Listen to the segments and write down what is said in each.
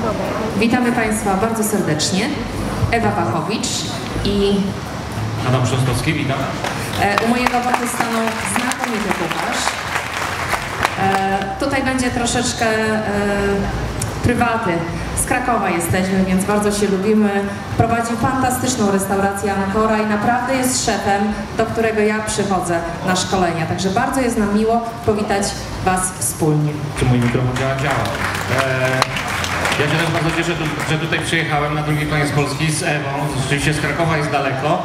Witamy Państwa bardzo serdecznie. Ewa Wachowicz i Adam Szostowski, witam. U mojego boku staną znakomity kucharz. Tutaj będzie troszeczkę prywaty. Z Krakowa jesteśmy, więc bardzo się lubimy. Prowadzi fantastyczną restaurację Ancora i naprawdę jest szefem, do którego ja przychodzę na szkolenia. Także bardzo jest nam miło powitać Was wspólnie. Czy mój mikrofon działa? Ja się też bardzo cieszę, że tutaj przyjechałem na drugi koniec Polski z Ewą. Rzeczywiście z Krakowa jest daleko.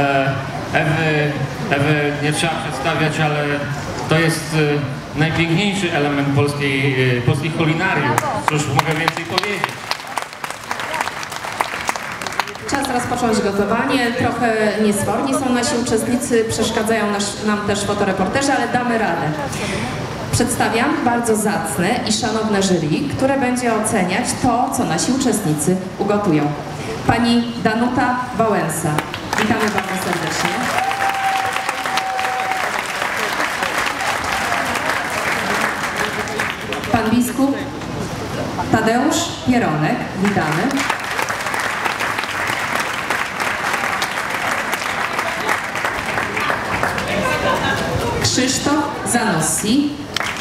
Ewy nie trzeba przedstawiać, ale to jest najpiękniejszy element polskich kulinariów. Cóż mogę więcej powiedzieć. Czas rozpocząć gotowanie. Trochę niesforni są nasi uczestnicy, przeszkadzają nam też fotoreporterzy, ale damy radę. Przedstawiam bardzo zacne i szanowne jury, które będzie oceniać to, co nasi uczestnicy ugotują. Pani Danuta Wałęsa. Witamy bardzo serdecznie. Pan biskup Tadeusz Pieronek. Witamy. Krzysztof Zanossi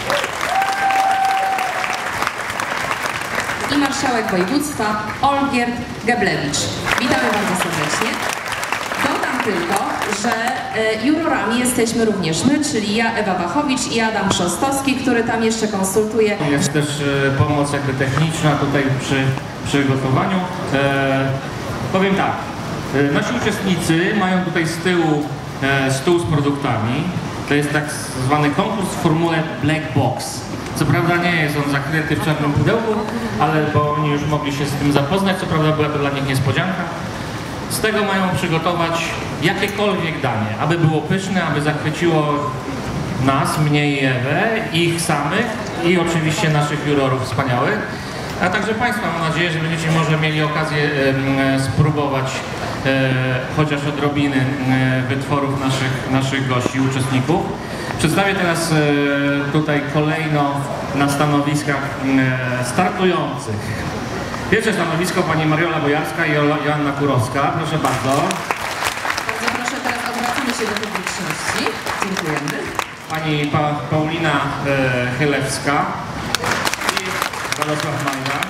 i marszałek województwa Olgierd Geblewicz. Witamy bardzo serdecznie. Dodam tylko, że jurorami jesteśmy również my, czyli ja, Ewa Wachowicz i Adam Szostowski, który tam jeszcze konsultuje. Jest też pomoc jakby techniczna tutaj przy gotowaniu. Powiem tak, nasi uczestnicy mają tutaj z tyłu stół z produktami. To jest tak zwany konkurs w formule Black Box. Co prawda nie jest on zakryty w czarnym pudełku, ale bo oni już mogli się z tym zapoznać, co prawda była to dla nich niespodzianka. Z tego mają przygotować jakiekolwiek danie, aby było pyszne, aby zachwyciło nas, mnie i Ewę, ich samych i oczywiście naszych jurorów wspaniałych, a także Państwa. Mam nadzieję, że będziecie może mieli okazję spróbować chociaż odrobiny wytworów naszych gości, uczestników. Przedstawię teraz tutaj kolejno na stanowiskach startujących. Pierwsze stanowisko pani Mariola Bojarska i Joanna Kurowska. Proszę bardzo. Bardzo proszę, teraz odwracamy się do publiczności. Dziękujemy. Pani Paulina Chylewska i Radosław Majda.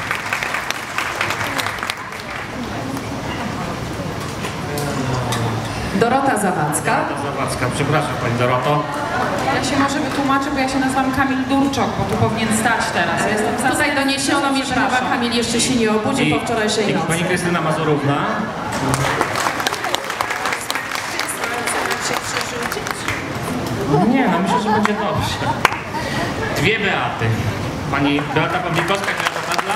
Dorota Zawadzka. Przepraszam Pani Doroto. Ja się może wytłumaczę, bo ja się nazywam Kamil Durczok, bo tu powinien stać teraz. Ja jestem Tutaj doniesiono mi, że chyba Kamil jeszcze się nie obudził po wczorajszej nocy. Pani Krystyna Mazurówna. Nie, no myślę, że będzie dobrze. Dwie Beaty. Pani Beata Pawlikowska, Beata Tadla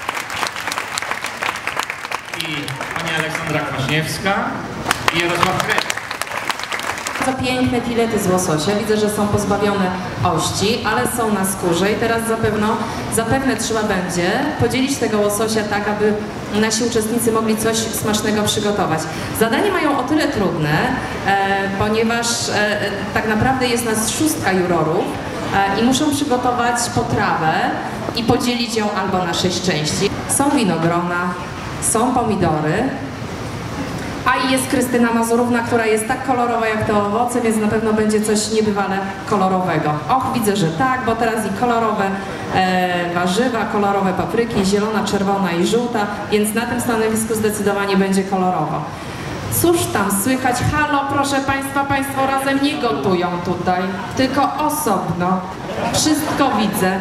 i pani Aleksandra Kwaśniewska i Jarosław Krek. Bardzo piękne filety z łososia. Widzę, że są pozbawione ości, ale są na skórze i teraz zapewne trzeba będzie podzielić tego łososia tak, aby nasi uczestnicy mogli coś smacznego przygotować. Zadanie mają o tyle trudne, ponieważ tak naprawdę jest nas 6 jurorów i muszą przygotować potrawę i podzielić ją albo na 6 części. Są winogrona, są pomidory, a i jest Krystyna Mazurówna, która jest tak kolorowa jak te owoce, więc na pewno będzie coś niebywale kolorowego. Och, widzę, że tak, bo teraz i kolorowe warzywa, kolorowe papryki, zielona, czerwona i żółta, więc na tym stanowisku zdecydowanie będzie kolorowo. Cóż tam słychać? Halo, proszę Państwa, Państwo razem nie gotują tutaj, tylko osobno. Wszystko widzę.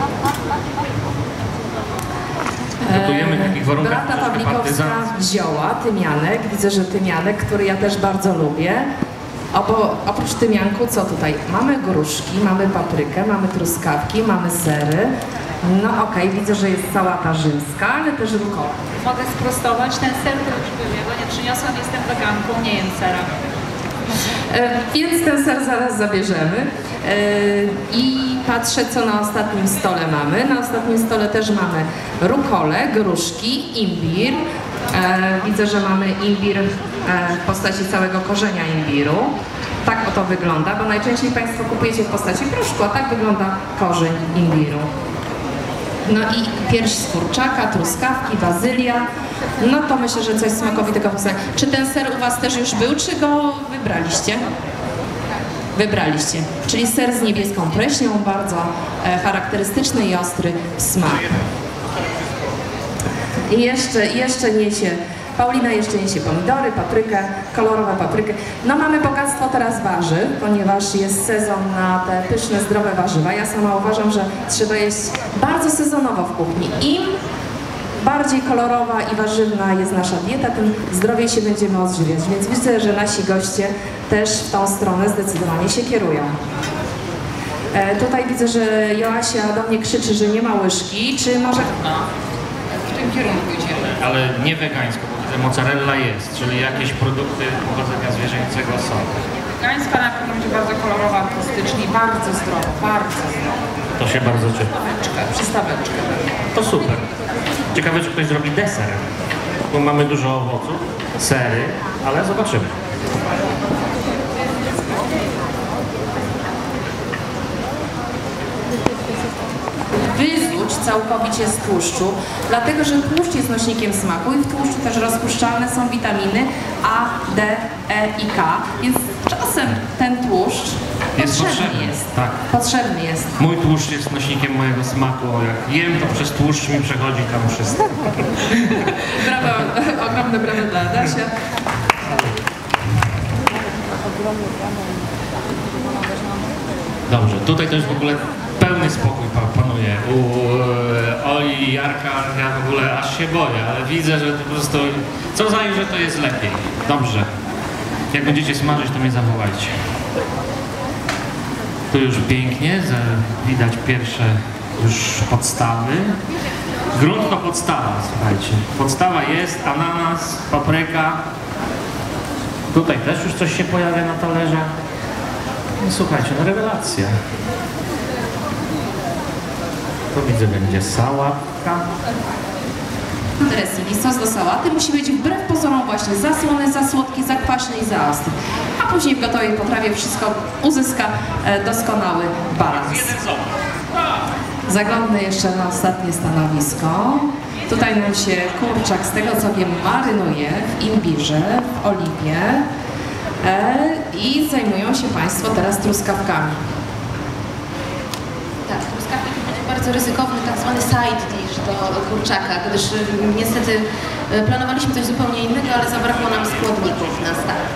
Gotujemy w takich warunkach. Beata Pawlikowska, zioła, tymianek. Widzę, że tymianek, który ja też bardzo lubię. Oprócz tymianku, co tutaj? Mamy gruszki, mamy paprykę, mamy truskawki, mamy sery. No okej, widzę, że jest sałata rzymska, ale też rukowa. Mogę sprostować, ten ser to już był, ja go nie przyniosłam, jestem weganką, nie jem sera. Więc ten ser zaraz zabierzemy. I patrzę, co na ostatnim stole mamy. Na ostatnim stole też mamy rukolę, gruszki, imbir. Widzę, że mamy imbir w postaci całego korzenia imbiru. Tak oto wygląda, bo najczęściej Państwo kupujecie w postaci proszku, a tak wygląda korzeń imbiru. No i pierś z kurczaka, truskawki, bazylia. No to myślę, że coś smakowitego. Czy ten ser u Was też już był, czy go wybraliście? Wybraliście. Czyli ser z niebieską pleśnią, bardzo charakterystyczny i ostry w smaku. I jeszcze niesie, Paulina jeszcze niesie pomidory, paprykę, kolorową paprykę. No mamy bogactwo teraz warzyw, ponieważ jest sezon na te pyszne, zdrowe warzywa. Ja sama uważam, że trzeba jeść bardzo sezonowo w kuchni. Im bardziej kolorowa i warzywna jest nasza dieta, tym zdrowiej się będziemy odżywiać. Więc widzę, że nasi goście też w tą stronę zdecydowanie się kierują. Tutaj widzę, że Joasia do mnie krzyczy, że nie ma łyżki, czy może... W tym kierunku idziemy. Ale nie wegańsko, bo widzę mozzarella jest, czyli jakieś produkty pochodzenia zwierzęcego są. Gańska na pewno będzie bardzo kolorowa, artystycznie, bardzo zdrowa, bardzo zdrowa. To się bardzo cieszę. Przystaweczkę. To super. Ciekawe, czy ktoś zrobi deser, bo mamy dużo owoców, sery, ale zobaczymy. Wyzuć całkowicie z tłuszczu, dlatego że tłuszcz jest nośnikiem smaku i w tłuszczu też rozpuszczalne są witaminy A, D, E i K, więc czasem ten tłuszcz potrzebny jest. Tak. Potrzebny jest. Mój tłuszcz jest nośnikiem mojego smaku. Jak jem, to przez tłuszcz mi przechodzi tam wszystko. Brawo, ogromne brawo dla Adasia. Dobrze, tutaj też w ogóle pełny spokój panuje. U Oli i Jarka ja w ogóle aż się boję, ale widzę, że to po prostu co zajrzy, to jest lepiej. Dobrze. Jak będziecie smażyć, to mnie zawołajcie. Tu już pięknie, widać pierwsze już podstawy. Grunt to podstawa, słuchajcie. Podstawa jest, ananas, papryka. Tutaj też już coś się pojawia na talerzach. No, słuchajcie, no rewelacja. To widzę, będzie sałatka. Dressing i sos do sałaty musi być wbrew pozorom właśnie za słony, za słodki, za kwaśny i za ostry. A później w gotowej potrawie wszystko uzyska doskonały balans. Zaglądnę jeszcze na ostatnie stanowisko. Tutaj nam się kurczak, z tego co wiem, marynuje w imbirze, w oliwie i zajmują się Państwo teraz truskawkami. Tak, truskawki to będzie bardzo ryzykowny tak zwany side dish do kurczaka, gdyż niestety planowaliśmy coś zupełnie innego, ale zabrakło nam składników na start.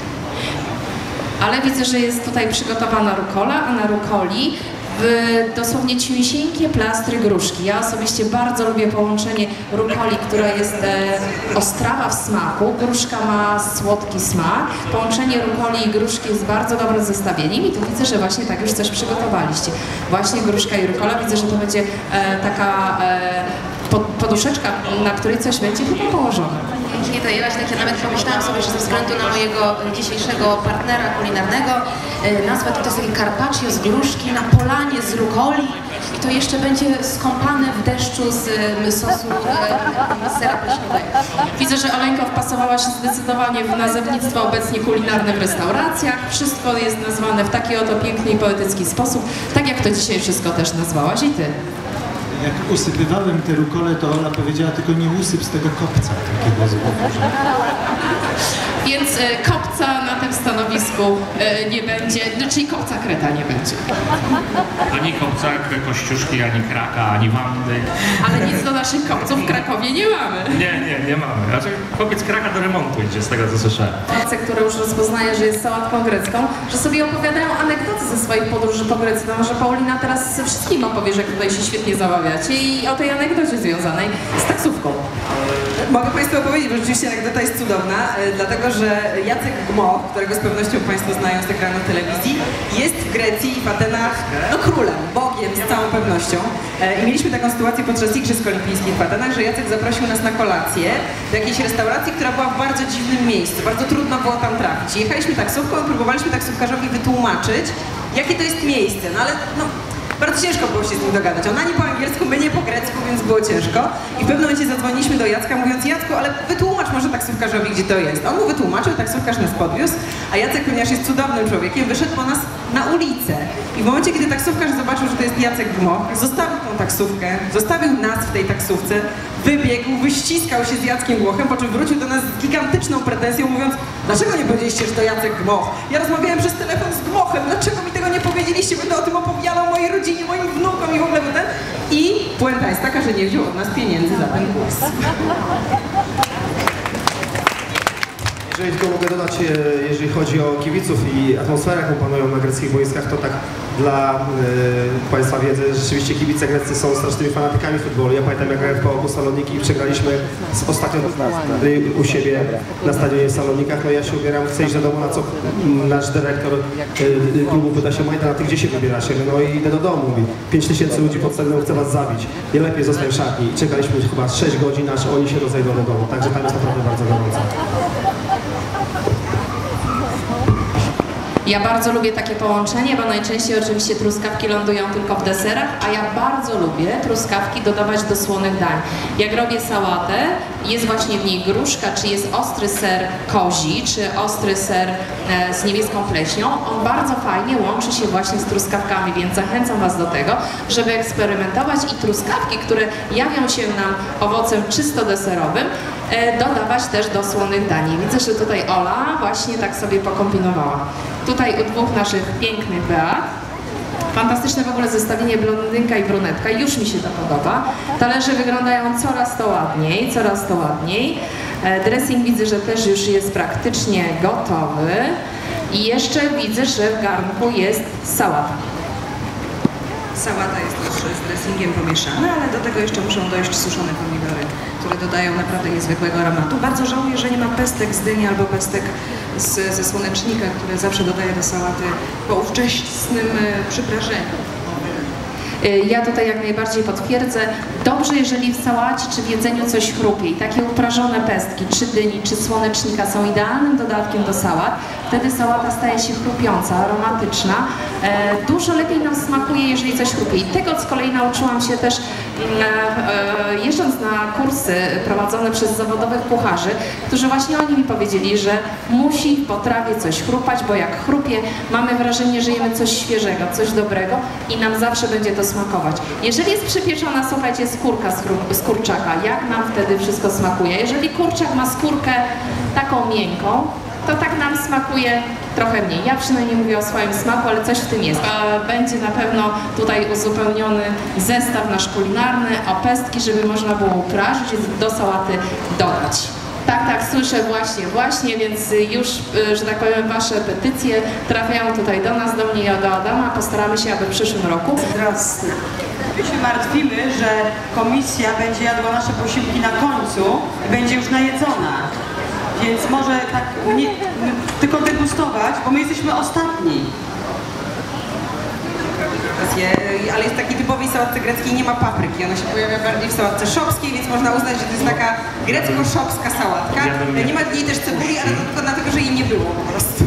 Ale widzę, że jest tutaj przygotowana rukola, a na rukoli dosłownie ciusieńkie plastry gruszki. Ja osobiście bardzo lubię połączenie rukoli, która jest ostrawa w smaku. Gruszka ma słodki smak. Połączenie rukoli i gruszki jest bardzo dobrym zestawieniem i tu widzę, że właśnie tak już coś przygotowaliście. Właśnie gruszka i rukola. Widzę, że to będzie taka poduszeczka, na której coś będzie chyba położone. Nie dojęłaś, tak ja nawet pomyślałam sobie, że ze względu na mojego dzisiejszego partnera kulinarnego nazwę to jest takie carpaccio z gruszki na polanie z rukoli i to jeszcze będzie skąpane w deszczu z sosu sera pleśniowego. Widzę, że Oleńka wpasowała się zdecydowanie w nazewnictwo obecnie kulinarne w restauracjach. Wszystko jest nazwane w taki oto piękny i poetycki sposób, tak jak to dzisiaj wszystko też nazwałaś i Ty. Jak usypywałem te rukole, to Ola powiedziała, tylko nie usyp z tego kopca takiego złoża. Więc kopca na tym stanowisku nie będzie, czyli kopca kreta nie będzie. Ani kopcak, kościuszki, ani kraka, ani wandy. Ale nic do naszych kopców w Krakowie nie mamy. Nie mamy. Znaczy, kopiec kraka do remontu idzie, z tego co słyszałem. Kopce, które już rozpoznaje, że jest sałatką grecką, że sobie opowiadają anegdoty ze swoich podróży po Grecji. No może Paulina teraz ze wszystkim opowie, że tutaj się świetnie zabawiacie i o tej anegdocie związanej z taksówką. Mogę Państwu opowiedzieć, bo rzeczywiście anegdota jest cudowna, dlatego że Jacek Gmoch, którego z pewnością Państwo znają z ekranu telewizji, jest w Grecji i w Atenach no królem, bogiem z całą pewnością. I mieliśmy taką sytuację podczas Igrzysk Olimpijskich w Atenach, że Jacek zaprosił nas na kolację do jakiejś restauracji, która była w bardzo dziwnym miejscu, bardzo trudno było tam trafić. Jechaliśmy taksówką i próbowaliśmy taksówkarzowi wytłumaczyć, jakie to jest miejsce, no ale no, Bardzo ciężko było się z nim dogadać. On ani po angielsku, my nie po grecku, więc było ciężko. I w pewnym momencie zadzwoniliśmy do Jacka, mówiąc: Jacku, ale wytłumacz może taksówkarzowi, gdzie to jest. On mu wytłumaczył, taksówkarz nas podwiózł, a Jacek, ponieważ jest cudownym człowiekiem, wyszedł po nas na ulicę. I w momencie, kiedy taksówkarz zobaczył, że to jest Jacek Gmoch, zostawił tą taksówkę, zostawił nas w tej taksówce, wybiegł, wyściskał się z Jackiem Gmochem, po czym wrócił do nas z gigantyczną pretensją, mówiąc: dlaczego nie powiedzieliście, że to Jacek Gmoch? Ja rozmawiałem przez telefon z Gmochem, dlaczego mi tego nie powiedzieliście? Będę o tym opowiadał mojej rodzinie, moim wnukom i w ogóle ten. I puenta jest taka, że nie wziął od nas pieniędzy za ten głos. Jeżeli tylko mogę dodać, jeżeli chodzi o kibiców i atmosferę, jaką panują na greckich boiskach, to tak dla Państwa wiedzy, rzeczywiście kibice greccy są strasznymi fanatykami futbolu. Ja pamiętam, jak grałem w PAOK Saloniki i przegraliśmy ostatnio u siebie na stadionie w Salonikach. No ja się ubieram, chcę iść do domu, na co nasz dyrektor klubu pyta się: Majdan, a ty gdzie się wybierasz? No i idę do domu, mówi: 5000 ludzi pod stadionem chce was zabić. Nie lepiej zostań w szatni. I czekaliśmy chyba 6 godzin, aż oni się rozejdą do domu. Także tam jest naprawdę bardzo gorąco. Ja bardzo lubię takie połączenie, bo najczęściej oczywiście truskawki lądują tylko w deserach, a ja bardzo lubię truskawki dodawać do słonych dań. Jak robię sałatę, jest właśnie w niej gruszka, czy jest ostry ser kozi, czy ostry ser z niebieską pleśnią, on bardzo fajnie łączy się właśnie z truskawkami, więc zachęcam Was do tego, żeby eksperymentować i truskawki, które jawią się nam owocem czysto deserowym, dodawać też do słonych dań. Widzę, że tutaj Ola właśnie tak sobie pokombinowała. Tutaj u dwóch naszych pięknych Beat. Fantastyczne w ogóle zestawienie blondynka i brunetka, już mi się to podoba. Talerze wyglądają coraz to ładniej, coraz to ładniej. Dressing widzę, że też już jest praktycznie gotowy. I jeszcze widzę, że w garnku jest sałata. Sałata jest już z dressingiem pomieszana, ale do tego jeszcze muszą dojść suszone pomidory, które dodają naprawdę niezwykłego aromatu. Bardzo żałuję, że nie ma pestek z dyni albo pestek ze słonecznika, które zawsze dodaję do sałaty po ówczesnym przyprażeniu. Ja tutaj jak najbardziej potwierdzę. Dobrze, jeżeli w sałacie czy w jedzeniu coś chrupie i takie uprażone pestki, czy dyni, czy słonecznika są idealnym dodatkiem do sałat. Wtedy sałata staje się chrupiąca, aromatyczna. Dużo lepiej nam smakuje, jeżeli coś chrupie. I tego z kolei nauczyłam się też jeżdżąc na kursy prowadzone przez zawodowych kucharzy, którzy właśnie oni mi powiedzieli, że musi w potrawie coś chrupać, bo jak chrupie, mamy wrażenie, że jemy coś świeżego, coś dobrego i nam zawsze będzie to smakować. Jeżeli jest przypieczona, słuchajcie, skórka z kurczaka, jak nam wtedy wszystko smakuje? Jeżeli kurczak ma skórkę taką miękką, to tak nam smakuje trochę mniej. Ja przynajmniej mówię o swoim smaku, ale coś w tym jest. Będzie na pewno tutaj uzupełniony zestaw nasz kulinarny o pestki, żeby można było uprażyć i do sałaty dodać. Tak, słyszę właśnie, więc już, że tak powiem, Wasze petycje trafiają tutaj do nas, do mnie i do Adama. Postaramy się, aby w przyszłym roku. My się martwimy, że komisja będzie jadła nasze posiłki na końcu i będzie już najedzona. Więc może tak tylko degustować, bo my jesteśmy ostatni. Ale jest takiej typowej sałatce greckiej, nie ma papryki. Ona się pojawia bardziej w sałatce szopskiej, więc można uznać, że to jest taka grecko-szopska sałatka. Nie ma w niej też cebuli, ale to tylko dlatego, że jej nie było po prostu.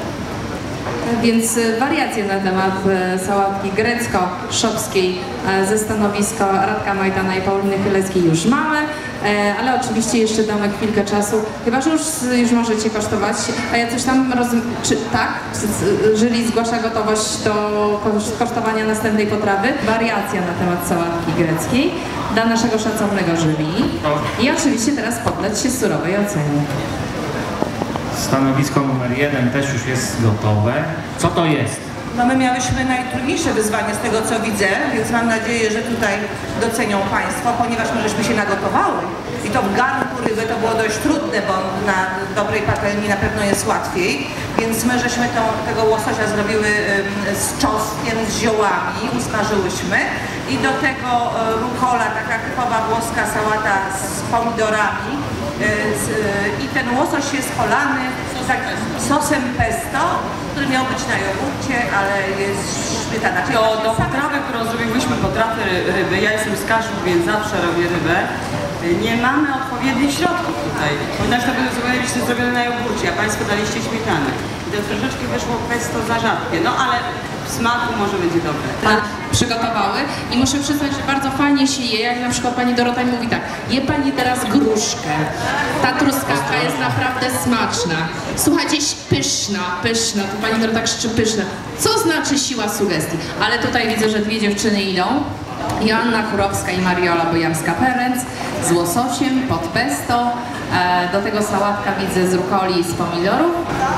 Więc wariacje na temat sałatki grecko-szopskiej ze stanowiska Radka Majdana i Pauliny Chyleckiej już mamy, ale oczywiście jeszcze damy chwilkę czasu, chyba że już możecie kosztować, a ja coś tam czy tak? Jury zgłasza gotowość do kosztowania następnej potrawy. Wariacja na temat sałatki greckiej dla naszego szacownego jury i oczywiście teraz poddać się surowej ocenie. Stanowisko numer 1 też już jest gotowe. Co to jest? No my miałyśmy najtrudniejsze wyzwanie z tego, co widzę, więc mam nadzieję, że tutaj docenią Państwo, ponieważ my żeśmy się nagotowały. I to w garnku ryby to było dość trudne, bo na dobrej patelni na pewno jest łatwiej. Więc my żeśmy tego łososia zrobiły z czosnkiem, z ziołami, usmażyłyśmy. I do tego rukola, taka typowa włoska sałata z pomidorami. I ten łosoś jest polany takim sosem pesto, który miał być na jogurcie, ale jest śmietana. Do potrawy, którą zrobiłyśmy, potrawy ryby, ja jestem z Kaszub, więc zawsze robię rybę, nie mamy odpowiednich środków tutaj. Ponieważ to byliście zrobione na jogurcie, a Państwo daliście śmietanę. I to troszeczkę wyszło pesto za rzadkie, no ale w smaku może będzie dobre. Przygotowały i muszę przyznać, że bardzo fajnie się je, jak na przykład pani Dorota mi mówi tak, je pani teraz gruszkę, ta truskawka jest naprawdę smaczna, słuchajcie, pyszna, to pani Dorota krzyczy pyszna, co znaczy siła sugestii, ale tutaj widzę, że dwie dziewczyny idą, Joanna Kurowska i Mariola Bojamska-Perenc z łososiem pod pesto, do tego sałatka widzę z rukoli i z pomidorów.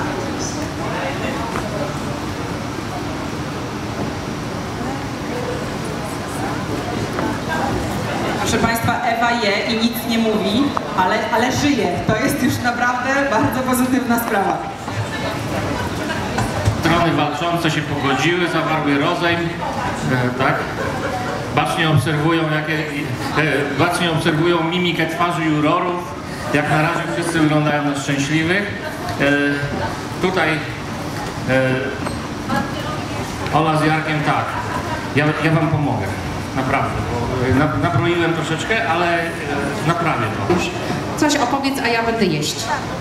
Proszę Państwa, Ewa je i nic nie mówi, ale żyje. To jest już naprawdę bardzo pozytywna sprawa. Strony walczące się pogodziły, zawarły rozejm, tak? Bacznie obserwują mimikę twarzy jurorów. Jak na razie wszyscy wyglądają na szczęśliwych. Tutaj Ola z Jarkiem, tak. Ja wam pomogę. Naprawdę, bo nabroiłem troszeczkę, ale naprawię to. Coś opowiedz, a ja będę jeść.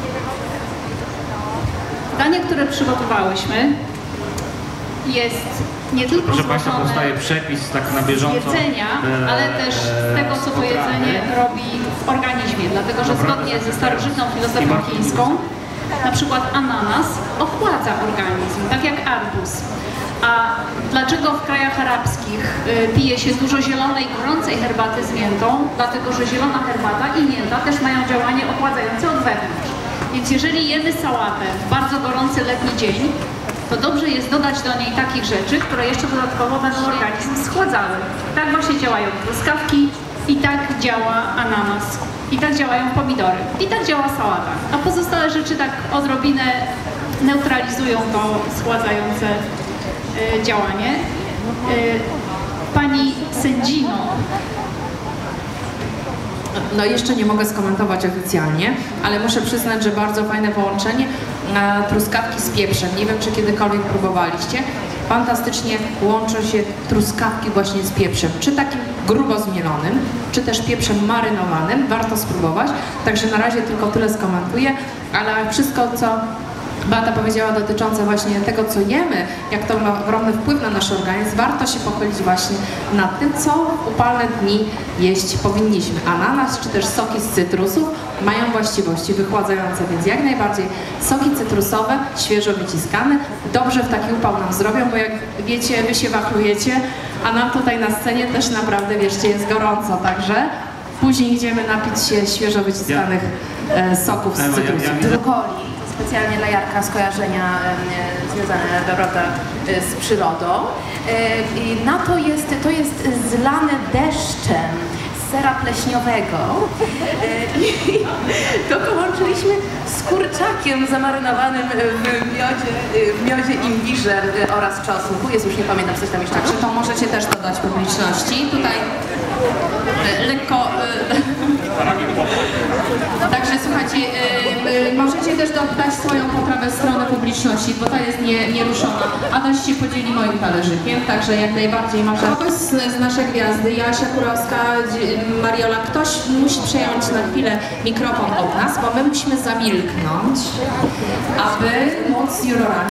Danie, które przygotowałyśmy, jest nie tylko Proszę Państwa, złożone powstaje przepis tak na bieżąco. z jedzenia, ale też z tego, co to jedzenie robi w organizmie, dlatego że zgodnie ze starożytną filozofią chińską, na przykład ananas ochładza organizm, tak jak arbuz. A dlaczego w krajach arabskich pije się dużo zielonej, gorącej herbaty z miętą? Dlatego, że zielona herbata i mięta też mają działanie ochładzające od wewnątrz. Więc jeżeli jemy sałatę w bardzo gorący letni dzień, to dobrze jest dodać do niej takich rzeczy, które jeszcze dodatkowo będą organizm schładzały. Tak właśnie działają truskawki i tak działa ananas. I tak działają pomidory. I tak działa sałata. A pozostałe rzeczy tak odrobinę neutralizują to schładzające działanie. Pani sędzino. No jeszcze nie mogę skomentować oficjalnie, ale muszę przyznać, że bardzo fajne połączenie truskawki z pieprzem. Nie wiem, czy kiedykolwiek próbowaliście. Fantastycznie łączą się truskawki właśnie z pieprzem, czy takim grubo zmielonym, czy też pieprzem marynowanym. Warto spróbować. Także na razie tylko tyle skomentuję, ale wszystko, co Beata powiedziała dotyczące właśnie tego, co jemy, jak to ma ogromny wpływ na nasz organizm, warto się pochylić właśnie nad tym, co w upalne dni jeść powinniśmy. Ananas czy też soki z cytrusów mają właściwości wychładzające, więc jak najbardziej soki cytrusowe, świeżo wyciskane, dobrze w taki upał nam zrobią, bo jak wiecie, wy się wachlujecie, a nam tutaj na scenie też naprawdę, wierzcie, jest gorąco, także później idziemy napić się świeżo wyciskanych soków z cytrusów. Drukoli. Specjalnie dla Jarka skojarzenia związane Dorota z przyrodą. I na to jest zlane deszczem z sera pleśniowego. I to połączyliśmy z kurczakiem zamarynowanym w miodzie, imbirze oraz czosnku. Jest już nie pamiętam, coś tam jeszcze. Także to możecie też dodać publiczności. Tutaj lekko... Także słuchajcie, możecie też dodać swoją poprawę w stronę publiczności, bo ta jest nieruszona. Adaś się podzieli moim talerzykiem, także jak najbardziej może. Ktoś z naszej gwiazdy, Joasia Kurowska, Mariola, ktoś musi przejąć na chwilę mikrofon od nas, bo my musimy zamilknąć, aby móc z jurorami